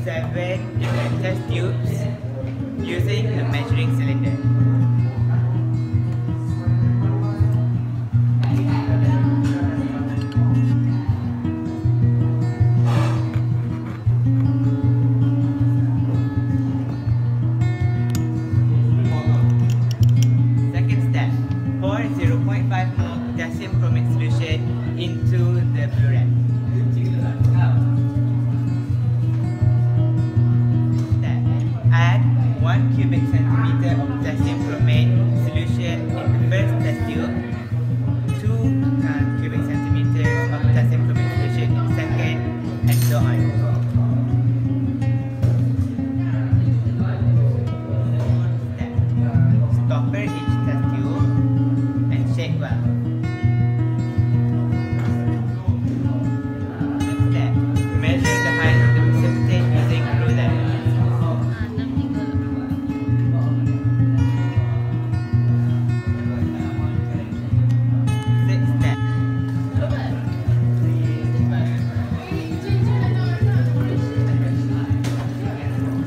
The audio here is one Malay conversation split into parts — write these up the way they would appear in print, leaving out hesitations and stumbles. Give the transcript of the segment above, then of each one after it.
7 different test tubes using a measuring cylinder. Second step, pour 0.5 mol potassium chromate solution into the burette. Add 1 cubic centimeter of potassium chromate solution in the first test tube, 2 cubic centimeters of potassium chromate solution in the second, and so on. Step. Stopper each test tube and shake well. Next step. Measure the height of the precipitate using a ruler.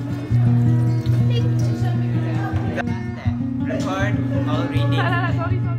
Record all readings.